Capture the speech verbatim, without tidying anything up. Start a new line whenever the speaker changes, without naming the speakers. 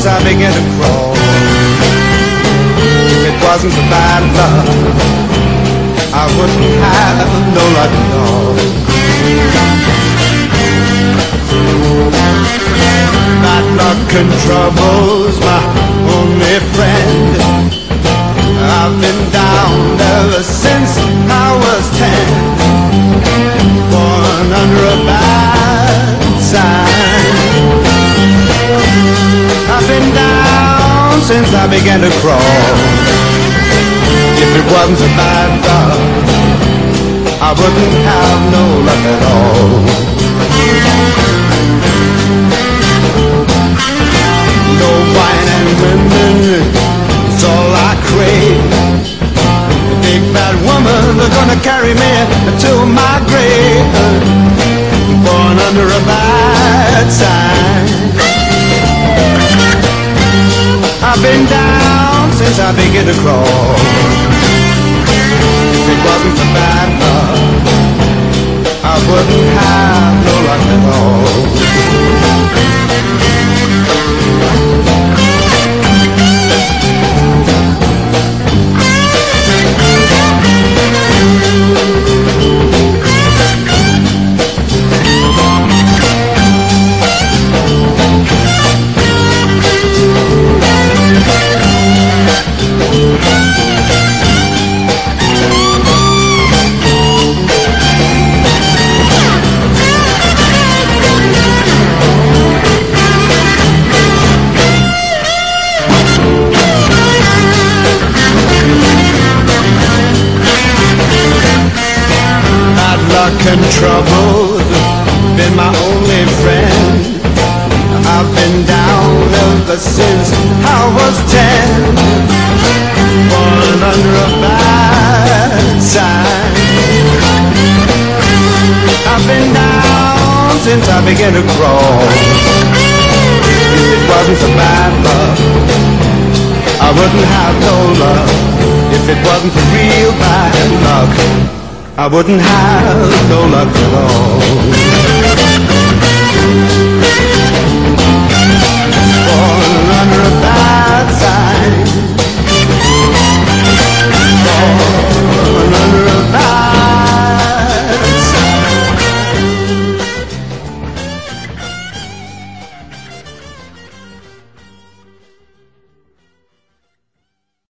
since I began to crawl. If it wasn't for bad luck, I wouldn't have no luck at all. Bad luck and trouble's my only friend. I've been down ever since I was ten, born under a bad sign. I've been down since I began to crawl. If it wasn't for bad luck, I wouldn't have no luck at all. No wine and women, it's all I crave. The big bad woman, they're gonna carry me to my grave, born under a bad sign. I've been down since I began to crawl. If it wasn't for bad luck, I wouldn't have no luck at all. Luck and trouble been my only friend. I've been down ever since I was ten, born under a bad sign. I've been down since I began to crawl. If it wasn't for bad luck, I wouldn't have no luck. If it wasn't for real bad luck, I wouldn't have no luck at all. Born under a bad sign, born under a bad